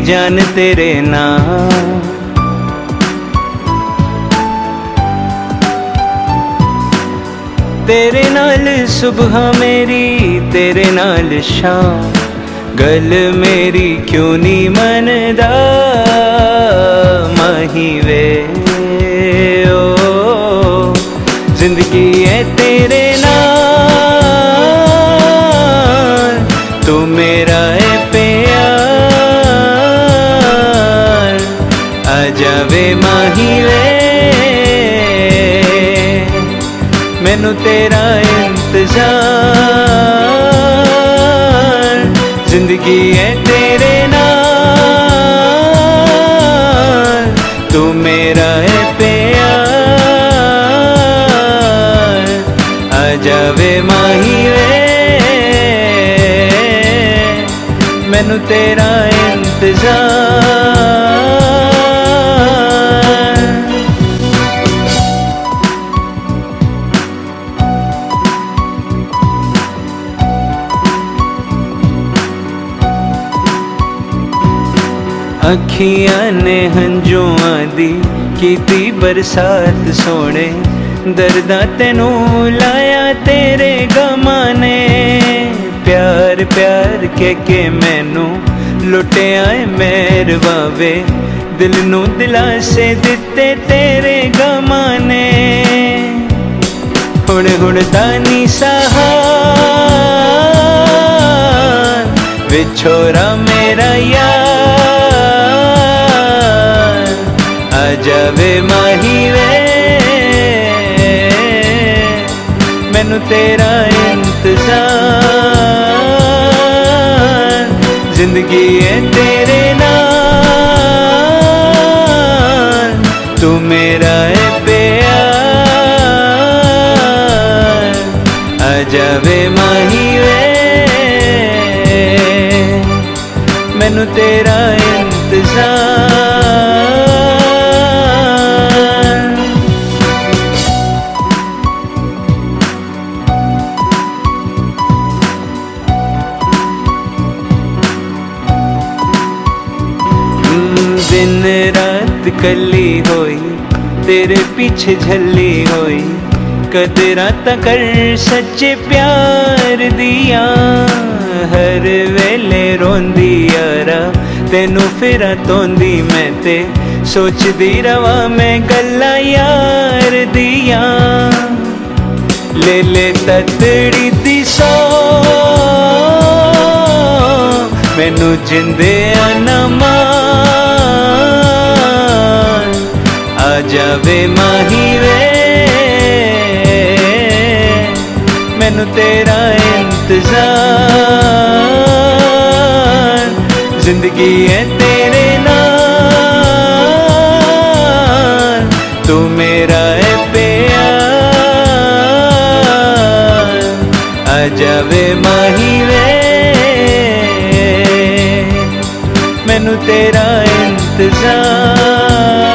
जान तेरे नाम। तेरे नाल सुबह मेरी, तेरे नाल शाम, गल मेरी क्यों नहीं मनदा माही वे ओ। जिंदगी है तेरे नाल, तू मेरा है प्यार, आ जावे माही वे, मैनू तेरा इंतजार। जिंदगी है तेरे नाल, तू मेरा है प्यार, आ जावे माही वे, मैनू तेरा इंतजार। अखियां ने हंजुआं दी कीती बरसात सोने, दर्दा तेनू लाया तेरे गमां ने। प्यार प्यार के मैनू लुटिया है मेहरवा वे, दिल नू दिलासे दिते तेरे गमां ने। हुण हुण दानी सहार, विछोरा मेरा यार, आ जावे माही वे, मैनू तेरा इंतजार। जिंदगी है तेरे नाल, तू मेरा है प्यार, आ जावे माही वे, मैनू तेरा इंतजार। दिन रात कली होई, तेरे पीछे झली होई, कदरा कर सच्चे प्यार दिया। हर वेले रोंदी यारा, तेनू फिरा तोंदी मैं ते, सोचदी रवा मैं गल्ला यार दिया। ले ले ततड़ी दी सौ, मैनू जिंदे आना मान, आ जावे माही वे, मैनू तेरा इंतजार। जिंदगी है तेरे नाल, तू मेरा है प्यार, आ जावे माही वे, मैनू तेरा इंतजार।